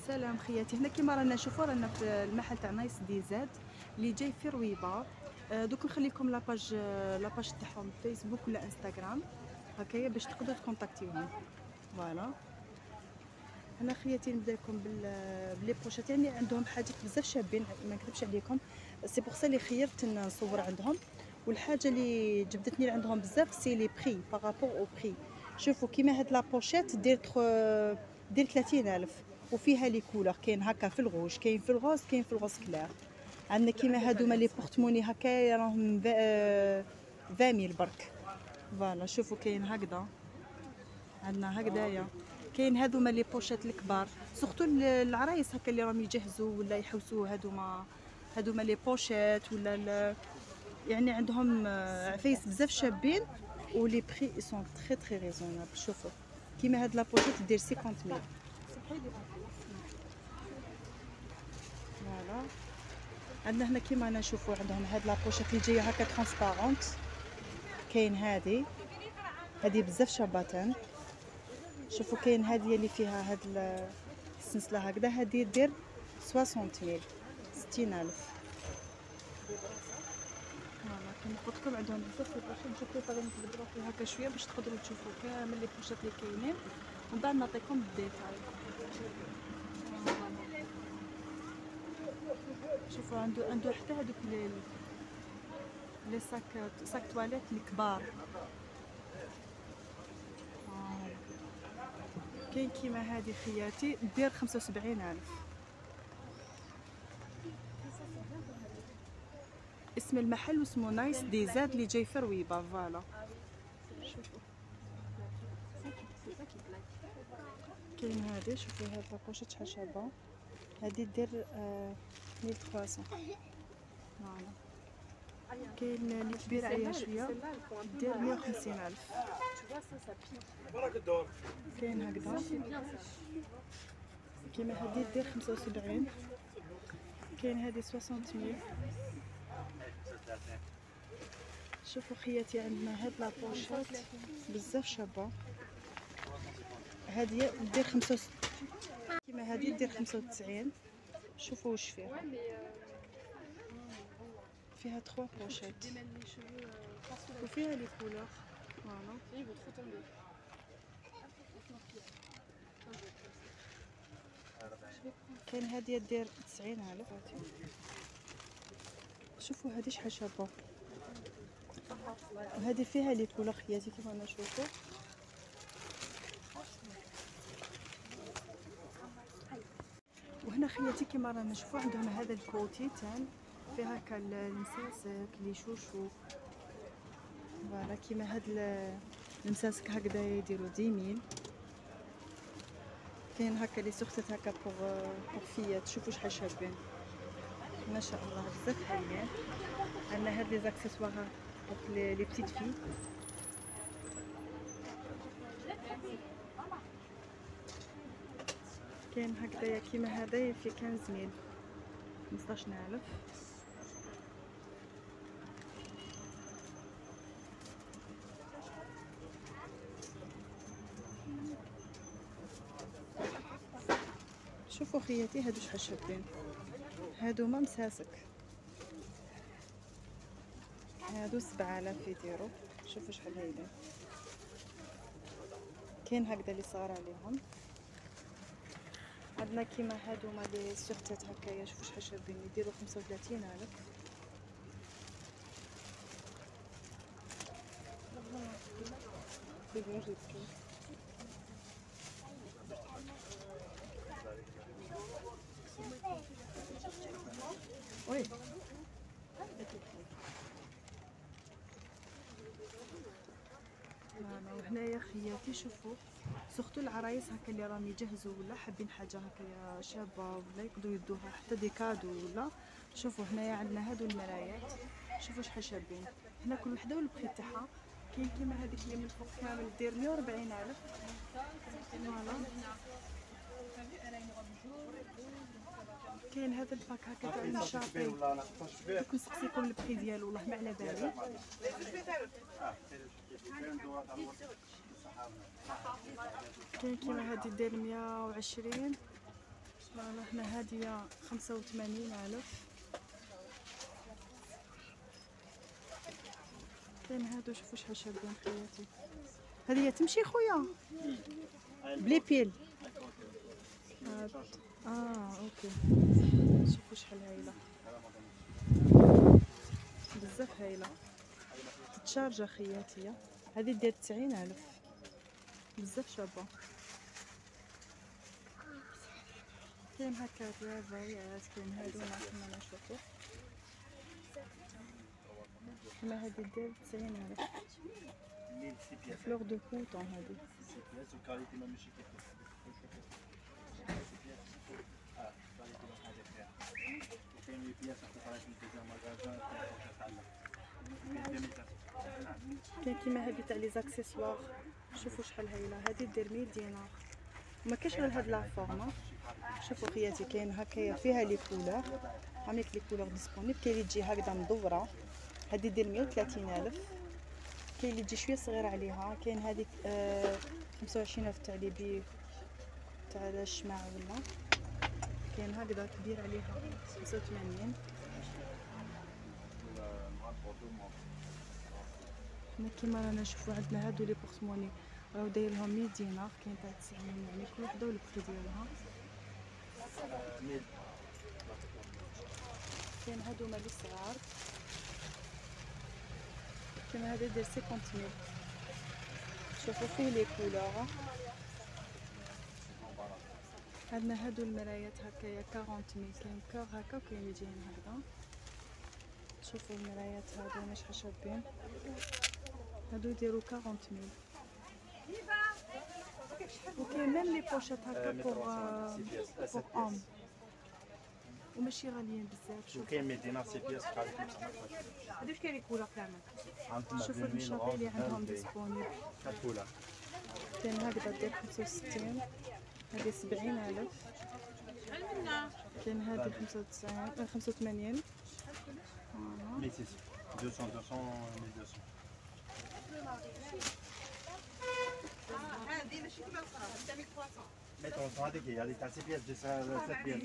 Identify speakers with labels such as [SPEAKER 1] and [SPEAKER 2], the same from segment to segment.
[SPEAKER 1] سلام خياتي، هنا كيما رانا نشوفوا رانا في المحل تاع نايس دي زاد اللي جاي في رويبه. دوك نخليكم لاباج تاعهم فيسبوك ولا انستغرام هكايا باش تقدروا تكونتاكتيوهم. فوالا هنا خياتي نبدا لكم بلي بوشات، يعني عندهم حاجات بزاف شابين ما نكذبش عليكم. سي بوغ سا اللي خيرت نصور عندهم، والحاجه اللي جبدتني عندهم بزاف سي لي بري بارابور او بري. شوفوا كيما هاد لابوشيت دير 30,000 وفيها لي كولور، كاين هكا في الغوج، كاين في الغوز، كاين في الغوز كلير. عندنا كيما هادوما لي بورتموني هكايا راهم 20,000 برك. فوالا شوفوا كاين هكذا، عندنا هكذايا، كاين هذوما لي بوشيت الكبار سورتو العرايس هكا اللي راهم يجهزوا ولا يحوسوا. هذوما لي بوشيت ولا يعني عندهم عفايس بزاف شابين، ولي بري سون تري تري ريزونابل. شوفوا كيما هاد لا بوشيت دير 50,000. فوالا عندنا هنا كيما نشوفوا عندهم هاد لا بوشيت اللي جايه هكا ترانسبارونت. كاين هادي بزاف شاباتان. شوفوا كاين هذه اللي فيها هاد السلسله هكذا، هذه دير 60,000 60,000. فوالا كما قلت لكم عندهم بزاف لي بوشيت. نشوف غادي نتبدلوا فيها هكا شويه باش تقدروا تشوفوا كامل لي بوشيت اللي كاينين، ومن بعد نعطيكم الديتاي. شوفوا عنده حتى هذوك لي ساك تواليت الكبار. كاين كيما هذه خياتي دير 75,000. اسم المحل واسمه نايس دي زاد اللي جاي في رويبه. فوالا شوفوا كاين هذه، شوفوا هاد لاكوشيت شحال شابه. هذه دير 1300. فوالا كاين اللي كبير عليها شويه دير 150,000. كاين هكذا كيما هذه دير 75. كاين هذه 60,000. شوفوا خياتي عندنا هاد لابوشات بزاف شابه. هذه دير 65 كيما هذه دير 95. شوفوا واش فيها 3 بوشيت وفيها لي كولور. فوالا كاين هذه دير 90,000. شوفوا هذه شحال شابه، وهذه فيها لي كولور خياتي كيما نشوفوا. وهنا خياتي كيما رانا نشوفوا عندهم هذا الكوتي تان فيه هكا المساسك لي شوشو. فوالا كيما هاد المساسك هكذا يديروا 10,000. كاين هكا لي سورتات هكا بوغ فيات. شوفوا شحال شابين ما شاء الله بزاف حلوين. عندنا هاد لي زاكسيسوار بوغ لي بتيت في. كاين هكذايا كيما هذا في 15,000 15,000. شوفوا خياتي هادو شحال شابين، هادو ما مساسك، هادو 7,000 يديروا. شوفوا شحال هايلين. كاين هكذا اللي صغار عليهم. عندنا كيما هادوما لي سورتات هكايا. شوفوا شحال شابين يديروا 35,000. وي وهنايا خياتي شوفوا سورتو العرايس هكا اللي راهم يجهزوا ولا حابين حاجه هكايا شابه ولا يقدروا يدوها حتى دي كادو ولا. شوفوا هنايا عندنا هادو المرايات. شوفوا شحال شابين. هنا كل وحده والبخي تاعها. كاين كيما هذيك اللي من فوق كامل دير 140,000. فوالا كاين هذا الباك هكا تاع الشابي. دوك نسقسيكم البخي ديالو والله ما على بالي. كاين كيما هادي دير 120. فوالا هنا هادية 85,000. كاين هادو شوفوا شحال شابين خياتي. هذه تمشي خويا بلي بيل. اوكي شوفوا شحال هايله، بزاف هايله، تشارجه خياتي. هذه دير 90,000، بزاف شابه. كاين هكا ديافايات، كاين هادو كيما نشوفو، كيما هادي دير 90,000. فلور دو كوطون هادي. كاين كيما هادي تاع لي زاكسيسوار، شوفوا شحال هايله. هادي دير 100 دينار. ما كاينش غير هاد لا فورما. شوفوا خياتي كاين هكايا فيها لي كولور، عاملك لي كولور ديسپونيبل. كاين اللي تجي هكذا مدوره، هادي دير 130,000. كاين اللي تجي شويه صغيره عليها. كاين هذيك 25,000 تاع لي بي تاع الشماع ولا. كاين هكذا كبير عليها 85. هنا كيما رانا نشوفوا عندنا هادو لي بورتموني راهو داير لهم 100 دينار. كاين تاع 90، يعني كل وحده والبري ديالها. كاين هادو مالي صغار، كيما هذا داير 50,000. شوفوا فيه لي كولور. عندنا هادو المرايات هكايا 40,000. كاين كور هكا وكاين اللي جايين هكذا. شوفوا المرايات هادو شحال شابين، هادو يديروا 40,000. وكاين ميم لي بوشات هكا بوغ اوم، وماشي غاليين بزاف. شوف
[SPEAKER 2] كاين 100 دينار سي بياس بحال
[SPEAKER 1] هادو كاين لي كولور كامل. شوفوا المشابه اللي عندهم ديسپونيبل.
[SPEAKER 2] كولور
[SPEAKER 1] كاين هكذا دير 65، هذه 70,000. كاين هذه 95 85.
[SPEAKER 2] 1600 200 200 1200.
[SPEAKER 3] هذه ماشي كيما الاخرى، هذه 1300.
[SPEAKER 2] هذيك تاع سي بياس 7 بياس.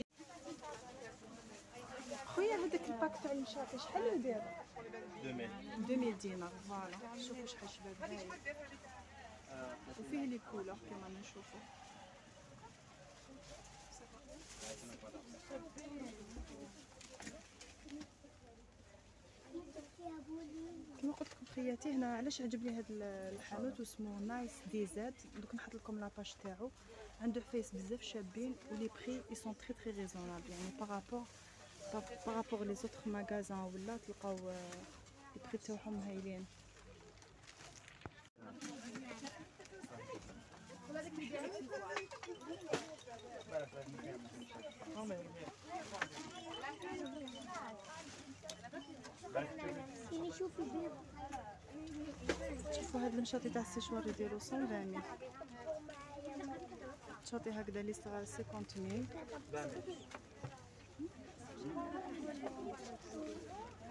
[SPEAKER 1] خويا هذاك الباك تاع المشاكل شحال يدير؟ 2000 دينار. فوالا شوفوا شحال شباب هاي، وفيه لي كولور كيما نشوفوا. كما قلت لكم خياتي، هنا علاش عجبني هذا الحانوت واسمه نايس دي زاد. دوك نحط لكم لاباج تاعو، عنده حفايس بزاف شابين ولي بري اي سون تري تري ريزونابل، يعني بارابور لي زوتر ماغازان ولا تلقاو البري تاعهم هايلين. شوفوا هاد المشاطي تاع السيشوار يديروا 120,000. شاطي هكذا لي صغار 50,000.